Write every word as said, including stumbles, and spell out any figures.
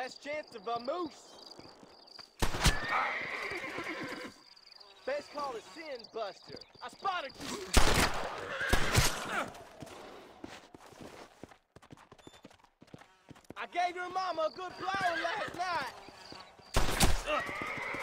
Last chance of a moose. Best call is Sin Buster. I spotted you. I gave your mama a good blowing last night.